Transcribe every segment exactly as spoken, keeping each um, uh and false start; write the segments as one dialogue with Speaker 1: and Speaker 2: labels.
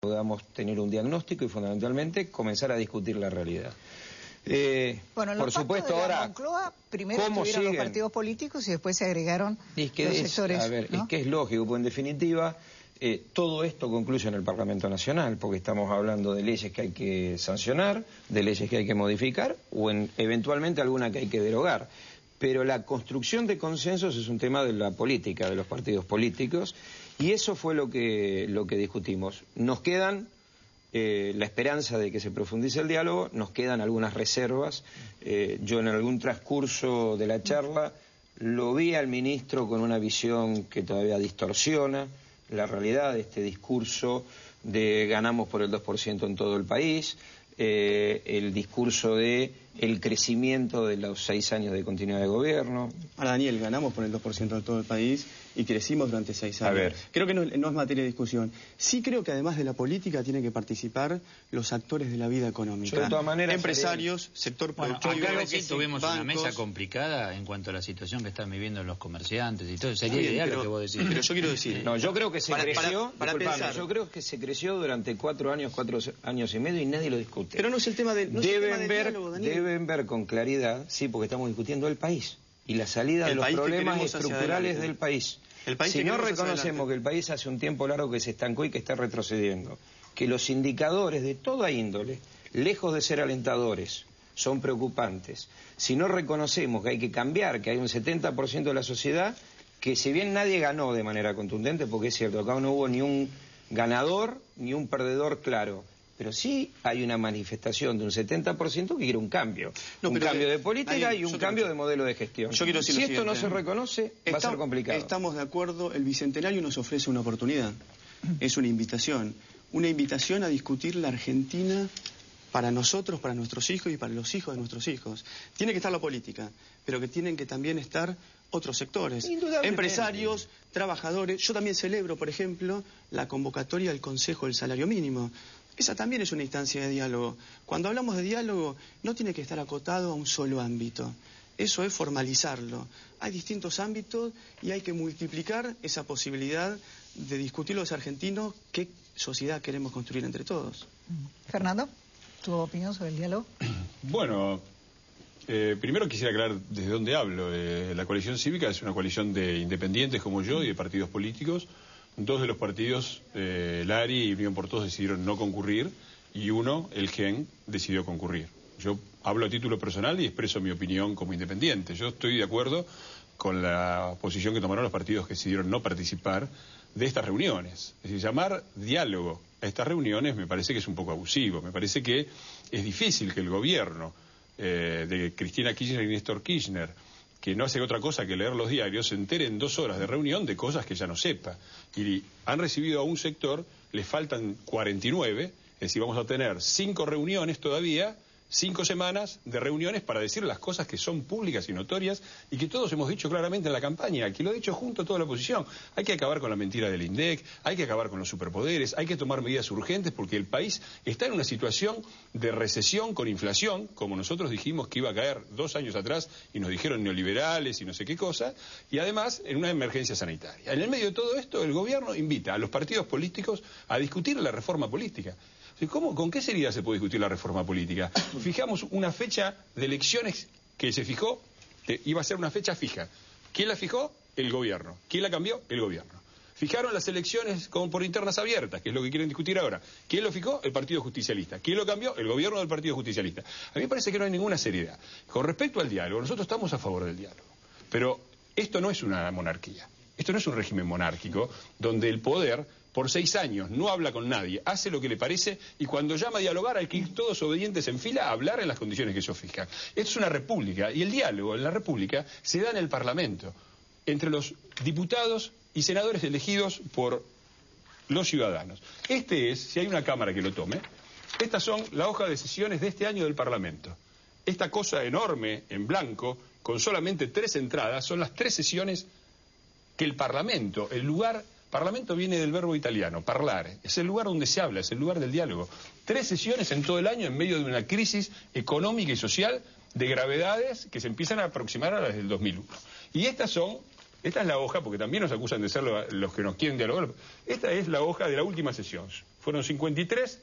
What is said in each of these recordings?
Speaker 1: podamos tener un diagnóstico y fundamentalmente comenzar a discutir la realidad. Eh,
Speaker 2: bueno, en
Speaker 1: por
Speaker 2: los
Speaker 1: supuesto,
Speaker 2: de la
Speaker 1: ahora,
Speaker 2: Moncloa, primero
Speaker 1: ¿cómo
Speaker 2: estuvieron
Speaker 1: siguen?
Speaker 2: los partidos políticos y después se agregaron
Speaker 1: es que
Speaker 2: los
Speaker 1: es,
Speaker 2: sectores.
Speaker 1: A ver,
Speaker 2: ¿no?
Speaker 1: es que es lógico, pues en definitiva, eh, todo esto concluye en el Parlamento Nacional, porque estamos hablando de leyes que hay que sancionar, de leyes que hay que modificar, o en, eventualmente alguna que hay que derogar. Pero la construcción de consensos es un tema de la política, de los partidos políticos, y eso fue lo que, lo que discutimos. Nos quedan eh, la esperanza de que se profundice el diálogo, nos quedan algunas reservas. Eh, yo en algún transcurso de la charla lo vi al ministro con una visión que todavía distorsiona la realidad de este discurso de ganamos por el dos por ciento en todo el país, eh, el discurso de el crecimiento de los seis años de continuidad de gobierno.
Speaker 3: Ahora, Daniel, ganamos por el dos por ciento de todo el país y crecimos durante seis años.
Speaker 1: A ver.
Speaker 3: Creo que no, no es materia de discusión. Sí creo que además de la política tienen que participar los actores de la vida económica.
Speaker 1: Yo, de todas maneras,
Speaker 3: empresarios,
Speaker 1: sería...
Speaker 3: sector
Speaker 4: bueno,
Speaker 3: productivo.
Speaker 4: acá recién tuvimos
Speaker 3: bancos.
Speaker 4: una mesa complicada en cuanto a la situación que están viviendo los comerciantes y todo. Sería
Speaker 3: Bien,
Speaker 4: ideal
Speaker 3: pero,
Speaker 4: lo que vos decís.
Speaker 3: Pero yo quiero decir...
Speaker 1: No, yo creo que se
Speaker 3: para,
Speaker 1: creció,
Speaker 3: para, para pensar.
Speaker 1: yo creo que se creció durante cuatro años, cuatro años y medio y nadie lo discute.
Speaker 3: Pero no es el tema de, no es el
Speaker 1: deben
Speaker 3: tema del
Speaker 1: ver,
Speaker 3: diálogo, Daniel.
Speaker 1: deben ver con claridad, sí, porque estamos discutiendo el país y la salida de los problemas estructurales del país.
Speaker 3: El país
Speaker 1: si no reconocemos que el país hace un tiempo largo que se estancó y que está retrocediendo, que los indicadores de toda índole, lejos de ser alentadores, son preocupantes, si no reconocemos que hay que cambiar, que hay un setenta por ciento de la sociedad, que si bien nadie ganó de manera contundente, porque es cierto, acá no hubo ni un ganador ni un perdedor claro, pero sí hay una manifestación de un setenta por ciento que quiere un cambio.
Speaker 3: No,
Speaker 1: un
Speaker 3: pero,
Speaker 1: cambio de política
Speaker 3: ahí,
Speaker 1: y un cambio de modelo de gestión.
Speaker 3: Yo quiero decir
Speaker 1: si
Speaker 3: lo
Speaker 1: esto no
Speaker 3: siguiente.
Speaker 1: se reconoce,
Speaker 3: Está,
Speaker 1: va a ser complicado.
Speaker 3: Estamos de acuerdo, el Bicentenario nos ofrece una oportunidad. Es una invitación. Una invitación a discutir la Argentina para nosotros, para nuestros hijos y para los hijos de nuestros hijos. Tiene que estar la política, pero que tienen que también estar otros sectores. Empresarios, trabajadores. Yo también celebro, por ejemplo, la convocatoria del Consejo del Salario Mínimo. Esa también es una instancia de diálogo. Cuando hablamos de diálogo, no tiene que estar acotado a un solo ámbito. Eso es formalizarlo. Hay distintos ámbitos y hay que multiplicar esa posibilidad de discutir los argentinos qué sociedad queremos construir entre todos.
Speaker 2: Fernando, ¿tu opinión sobre el diálogo?
Speaker 5: Bueno, eh, primero quisiera aclarar desde dónde hablo. Eh, la coalición cívica es una coalición de independientes como yo y de partidos políticos. Dos de los partidos, eh, el A R I y Unión por Todos, decidieron no concurrir y uno, el G E N, decidió concurrir. Yo hablo a título personal y expreso mi opinión como independiente. Yo estoy de acuerdo con la posición que tomaron los partidos que decidieron no participar de estas reuniones. Es decir, llamar diálogo a estas reuniones me parece que es un poco abusivo. Me parece que es difícil que el gobierno eh, de Cristina Kirchner y Néstor Kirchner, que no hace otra cosa que leer los diarios, se entere en dos horas de reunión de cosas que ya no sepa. Y han recibido a un sector, les faltan cuarenta y nueve, es decir, vamos a tener cinco reuniones todavía, cinco semanas de reuniones para decir las cosas que son públicas y notorias y que todos hemos dicho claramente en la campaña, que lo ha dicho junto a toda la oposición. Hay que acabar con la mentira del INDEC, hay que acabar con los superpoderes, hay que tomar medidas urgentes porque el país está en una situación de recesión con inflación, como nosotros dijimos que iba a caer dos años atrás y nos dijeron neoliberales y no sé qué cosa, y además en una emergencia sanitaria. En el medio de todo esto, el gobierno invita a los partidos políticos a discutir la reforma política. ¿Cómo, ¿Con qué seriedad se puede discutir la reforma política? Fijamos una fecha de elecciones que se fijó, que iba a ser una fecha fija. ¿Quién la fijó? El gobierno. ¿Quién la cambió? El gobierno. Fijaron las elecciones como por internas abiertas, que es lo que quieren discutir ahora. ¿Quién lo fijó? El Partido Justicialista. ¿Quién lo cambió? El gobierno del Partido Justicialista. A mí me parece que no hay ninguna seriedad. Con respecto al diálogo, nosotros estamos a favor del diálogo. Pero esto no es una monarquía. Esto no es un régimen monárquico donde el poder por seis años no habla con nadie, hace lo que le parece y cuando llama a dialogar hay que ir todos obedientes en fila a hablar en las condiciones que ellos fijan. Esto es una república y el diálogo en la república se da en el Parlamento, entre los diputados y senadores elegidos por los ciudadanos. Este es, si hay una cámara que lo tome, estas son la hoja de sesiones de este año del Parlamento. Esta cosa enorme, en blanco, con solamente tres entradas, son las tres sesiones que el Parlamento, el lugar... Parlamento viene del verbo italiano, parlare, es el lugar donde se habla, es el lugar del diálogo. Tres sesiones en todo el año en medio de una crisis económica y social de gravedades que se empiezan a aproximar a las del dos mil uno. Y estas son, esta es la hoja, porque también nos acusan de ser los que nos quieren dialogar, esta es la hoja de la última sesión. fueron cincuenta y tres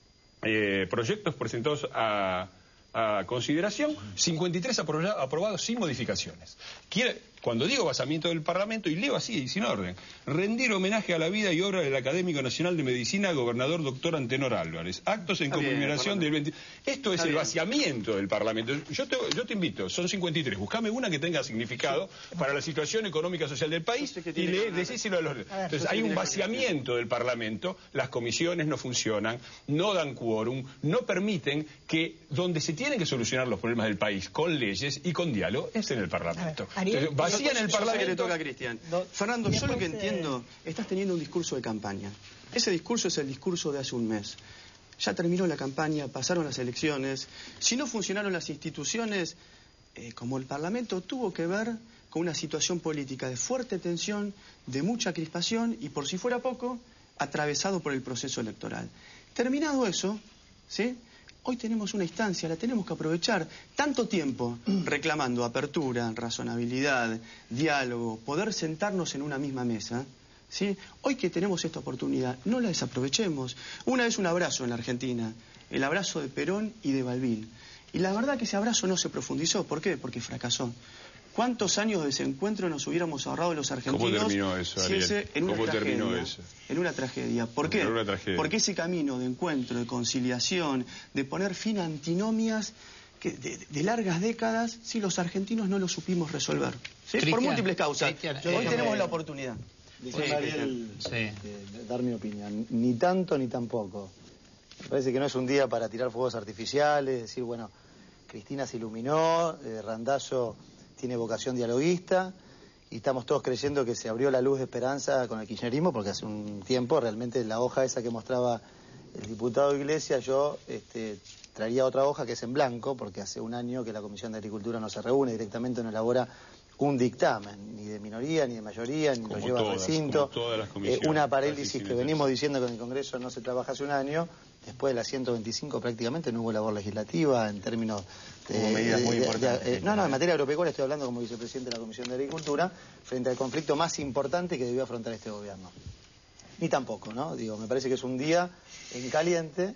Speaker 5: eh, proyectos presentados a, a consideración, cincuenta y tres aprobado, aprobados sin modificaciones. Quiere, cuando digo basamiento del Parlamento, y leo así y sin orden, rendir homenaje a la vida y obra del Académico Nacional de Medicina, gobernador doctor Antenor Álvarez. Actos en
Speaker 3: Está
Speaker 5: conmemoración
Speaker 3: bien,
Speaker 5: del veinte... Esto es
Speaker 3: Está
Speaker 5: el
Speaker 3: bien.
Speaker 5: vaciamiento del Parlamento. Yo te, yo te invito, son cincuenta y tres, buscame una que tenga significado para la situación económica social del país
Speaker 3: Yo sé que
Speaker 5: y
Speaker 3: tiene
Speaker 5: le,
Speaker 3: que ganar.
Speaker 5: decíselo a los...
Speaker 2: ver,
Speaker 5: Entonces
Speaker 3: yo sé
Speaker 5: hay
Speaker 3: que
Speaker 5: un
Speaker 3: tiene que
Speaker 5: vaciamiento del Parlamento, las comisiones no funcionan, no dan quórum, no permiten que donde se tienen que solucionar los problemas del país con leyes y con diálogo es en el Parlamento.
Speaker 2: A ver, Ariel,
Speaker 5: Entonces, vacían el
Speaker 3: Yo sé que le
Speaker 5: Parlamento...
Speaker 3: toca a Cristian.
Speaker 2: No,
Speaker 3: Fernando, yo lo que
Speaker 2: después, eh,
Speaker 3: entiendo, estás teniendo un discurso de campaña. Ese discurso es el discurso de hace un mes. Ya terminó la campaña, pasaron las elecciones. Si no funcionaron las instituciones, eh, como el Parlamento, tuvo que ver con una situación política de fuerte tensión, de mucha crispación y, por si fuera poco, atravesado por el proceso electoral. Terminado eso, ¿sí? Hoy tenemos una instancia, la tenemos que aprovechar. Tanto tiempo reclamando apertura, razonabilidad, diálogo, poder sentarnos en una misma mesa, ¿sí? Hoy que tenemos esta oportunidad, no la desaprovechemos. Una vez un abrazo en la Argentina, el abrazo de Perón y de Balbín. Y la verdad que ese abrazo no se profundizó. ¿Por qué? Porque fracasó. ¿Cuántos años de desencuentro nos hubiéramos ahorrado los argentinos?
Speaker 5: ¿Cómo terminó eso,
Speaker 3: si
Speaker 5: Ariel?
Speaker 3: ese- en una
Speaker 5: ¿Cómo
Speaker 3: tragedia,
Speaker 5: terminó eso?
Speaker 3: En una tragedia. ¿Por qué?
Speaker 5: En una tragedia.
Speaker 3: Porque ese camino de encuentro, de conciliación, de poner fin a antinomias que de, de largas décadas, sí, los argentinos no lo supimos resolver. ¿sí? Por
Speaker 4: Cristian,
Speaker 3: múltiples causas.
Speaker 4: Cristian,
Speaker 3: Hoy
Speaker 4: eh,
Speaker 3: tenemos la oportunidad.
Speaker 6: Dice
Speaker 3: Sí,
Speaker 6: Ariel,
Speaker 4: sí.
Speaker 6: eh, dar mi opinión. Ni tanto ni tampoco. Me parece que no es un día para tirar fuegos artificiales, decir, bueno, Cristina se iluminó, eh, Randazzo tiene vocación dialoguista, y estamos todos creyendo que se abrió la luz de esperanza con el kirchnerismo, porque hace un tiempo realmente la hoja esa que mostraba el diputado Iglesias, yo este, traería otra hoja que es en blanco, porque hace un año que la Comisión de Agricultura no se reúne, directamente no elabora un dictamen, ni de minoría, ni de mayoría, ni
Speaker 5: Como
Speaker 6: lo lleva al
Speaker 5: todas,
Speaker 6: recinto.
Speaker 5: como todas las
Speaker 6: Eh,
Speaker 5: comisiones,
Speaker 6: una
Speaker 5: casi
Speaker 6: parálisis
Speaker 5: sin
Speaker 6: que
Speaker 5: excepción.
Speaker 6: venimos diciendo que en el Congreso no se trabaja hace un año, después de la ciento veinticinco prácticamente no hubo labor legislativa en términos de...
Speaker 3: Como medidas muy
Speaker 6: de- de-
Speaker 3: importantes.
Speaker 6: de- eh, no, no, en materia agropecuaria estoy hablando como vicepresidente de la Comisión de Agricultura, frente al conflicto más importante que debió afrontar este gobierno. Ni tampoco, ¿no? Digo, me parece que es un día en caliente,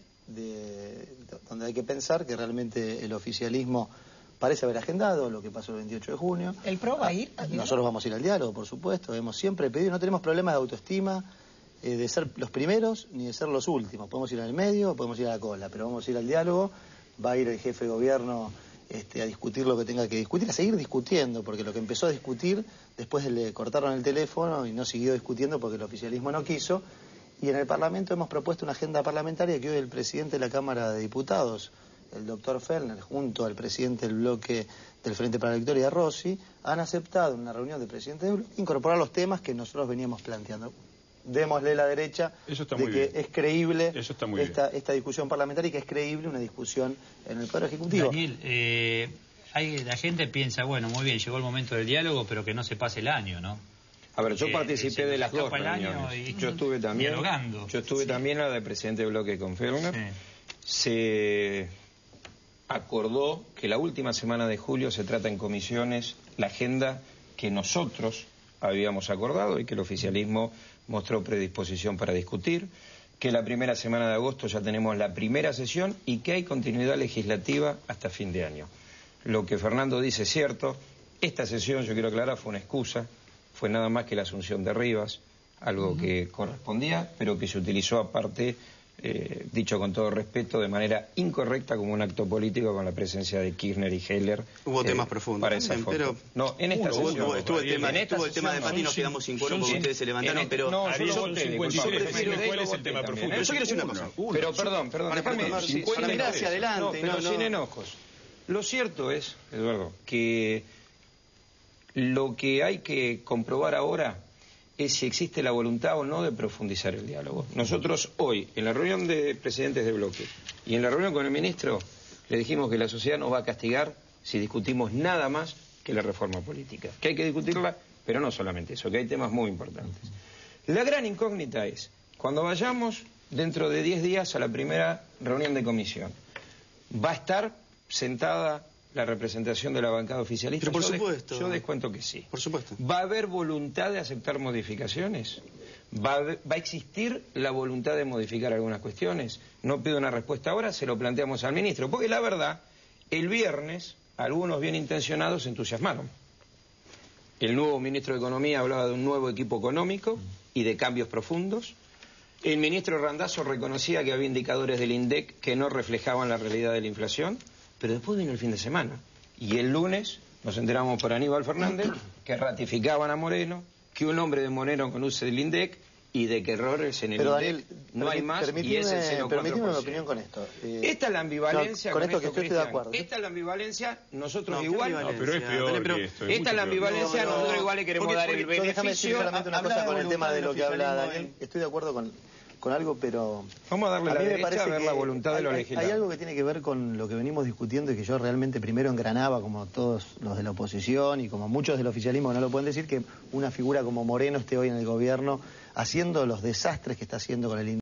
Speaker 6: de, donde hay que pensar que realmente el oficialismo parece haber agendado lo que pasó el veintiocho de junio.
Speaker 2: ¿El PRO va a ir? al
Speaker 6: Nosotros vamos a ir al diálogo, por supuesto. Hemos siempre pedido, no tenemos problemas de autoestima, eh, de ser los primeros ni de ser los últimos. Podemos ir al medio, podemos ir a la cola, pero vamos a ir al diálogo. Va a ir el jefe de gobierno este, a discutir lo que tenga que discutir, a seguir discutiendo, porque lo que empezó a discutir, después le cortaron el teléfono y no siguió discutiendo porque el oficialismo no quiso. Y en el Parlamento hemos propuesto una agenda parlamentaria que hoy el presidente de la Cámara de Diputados, el doctor Fellner, junto al presidente del bloque del Frente para la Victoria, Rossi, han aceptado en una reunión del presidente del bloque incorporar los temas que nosotros veníamos planteando. Démosle la derecha
Speaker 5: Eso está
Speaker 6: de
Speaker 5: muy
Speaker 6: que
Speaker 5: bien.
Speaker 6: es creíble
Speaker 5: Eso está muy
Speaker 6: esta, esta discusión parlamentaria y que es creíble una discusión en el Poder Ejecutivo.
Speaker 4: Daniel, eh, hay, la gente piensa, bueno, muy bien, llegó el momento del diálogo, pero que no se pase el año, ¿no?
Speaker 1: A ver, yo
Speaker 4: Eh,
Speaker 1: participé
Speaker 4: se
Speaker 1: de
Speaker 4: nos
Speaker 1: las dos
Speaker 4: escapa el año
Speaker 1: reuniones.
Speaker 4: y-
Speaker 1: Yo estuve también,
Speaker 4: dialogando.
Speaker 1: yo estuve
Speaker 4: Sí.
Speaker 1: también a la de presidente de bloque con Fellner.
Speaker 4: Sí.
Speaker 1: Se acordó que la última semana de julio se trata en comisiones la agenda que nosotros habíamos acordado y que el oficialismo mostró predisposición para discutir, que la primera semana de agosto ya tenemos la primera sesión y que hay continuidad legislativa hasta fin de año. Lo que Fernando dice es cierto, esta sesión, yo quiero aclarar, fue una excusa, fue nada más que la asunción de Rivas, algo que correspondía, pero que se utilizó aparte, eh, dicho con todo respeto, de manera incorrecta como un acto político con la presencia de Kirchner y Heller.
Speaker 3: Hubo
Speaker 1: eh,
Speaker 3: temas profundos
Speaker 1: para esa
Speaker 3: también,
Speaker 1: foto.
Speaker 3: pero-
Speaker 1: No, en esta
Speaker 5: Uno,
Speaker 1: sesión.
Speaker 3: Estuvo, estuvo el tema,
Speaker 1: En esta
Speaker 3: estuvo el tema de
Speaker 1: sesión,
Speaker 3: Pati, nos
Speaker 1: son
Speaker 3: quedamos sin quórum
Speaker 1: son
Speaker 3: porque
Speaker 1: cin-
Speaker 3: ustedes se levantaron,
Speaker 1: en-
Speaker 3: pero...
Speaker 1: no, yo
Speaker 5: Ariel,
Speaker 1: lo
Speaker 5: son
Speaker 1: voté,
Speaker 5: cincuenta y
Speaker 1: disculpame,
Speaker 5: tres,
Speaker 1: pero
Speaker 5: decime cuál es
Speaker 1: lo
Speaker 5: el tema
Speaker 1: voté
Speaker 5: profundo.
Speaker 1: también,
Speaker 3: Yo quiero decir una
Speaker 5: Uno,
Speaker 3: cosa.
Speaker 5: uno.
Speaker 1: Pero perdón, perdón,
Speaker 3: Para
Speaker 1: déjame,
Speaker 3: tomar-
Speaker 1: sin-
Speaker 3: para
Speaker 1: sin
Speaker 3: mirar
Speaker 1: enojos.
Speaker 3: hacia adelante,
Speaker 1: No, pero
Speaker 3: no, no.
Speaker 1: sin enojos. Lo cierto es, Eduardo, que lo que hay que comprobar ahora es si existe la voluntad o no de profundizar el diálogo. Nosotros hoy, en la reunión de presidentes de bloque y en la reunión con el ministro, le dijimos que la sociedad nos va a castigar si discutimos nada más que la reforma política. Que hay que discutirla, pero no solamente eso, que hay temas muy importantes. La gran incógnita es, cuando vayamos dentro de diez días a la primera reunión de comisión, ¿va a estar sentada la representación de la bancada oficialista?
Speaker 3: Pero por
Speaker 1: Yo des-
Speaker 3: supuesto.
Speaker 1: yo descuento que sí.
Speaker 3: Por supuesto.
Speaker 1: ¿Va a haber voluntad de aceptar modificaciones? ¿Va a, ¿Va a existir la voluntad de modificar algunas cuestiones? No pido una respuesta ahora, se lo planteamos al ministro, porque la verdad, el viernes algunos bien intencionados se entusiasmaron. El nuevo ministro de Economía hablaba de un nuevo equipo económico y de cambios profundos. El ministro Randazzo reconocía que había indicadores del INDEC que no reflejaban la realidad de la inflación, pero después vino el fin de semana. Y el lunes nos enteramos por Aníbal Fernández que ratificaban a Moreno, que un hombre de Moreno conoce el INDEC y de que errores en el
Speaker 6: Pero,
Speaker 1: INDEC
Speaker 6: Daniel,
Speaker 1: no hay más y es el cero coma cuatro por ciento.
Speaker 6: Permitime una opinión con esto. Eh,
Speaker 1: Esta es la ambivalencia.
Speaker 6: no, con,
Speaker 1: con
Speaker 6: esto que estoy, estoy de acuerdo.
Speaker 1: Esta es la ambivalencia, nosotros
Speaker 3: No,
Speaker 1: igual.
Speaker 5: No, pero es peor
Speaker 3: Pero
Speaker 5: que esto.
Speaker 1: Esta es la
Speaker 5: mucho peor.
Speaker 1: ambivalencia,
Speaker 3: No, no,
Speaker 1: nosotros igual le queremos
Speaker 3: porque-
Speaker 1: dar
Speaker 3: porque-
Speaker 1: el
Speaker 3: yo
Speaker 6: Déjame decir
Speaker 1: beneficio.
Speaker 6: solamente una
Speaker 3: Habla
Speaker 6: cosa
Speaker 3: de
Speaker 6: con el tema de
Speaker 3: voluntad
Speaker 6: lo que habla
Speaker 3: del
Speaker 6: Daniel.
Speaker 3: oficialismo,
Speaker 6: Estoy de acuerdo con, con algo, pero...
Speaker 1: Vamos a darle
Speaker 6: a
Speaker 1: la
Speaker 6: mí me
Speaker 1: derecha
Speaker 6: parece
Speaker 1: a ver
Speaker 6: que
Speaker 1: la voluntad de
Speaker 6: hay,
Speaker 1: los
Speaker 6: hay-
Speaker 1: legisladores.
Speaker 6: hay algo que tiene que ver con lo que venimos discutiendo y que yo realmente primero engranaba, como todos los de la oposición y como muchos del oficialismo que no lo pueden decir, que una figura como Moreno esté hoy en el gobierno haciendo los desastres que está haciendo con el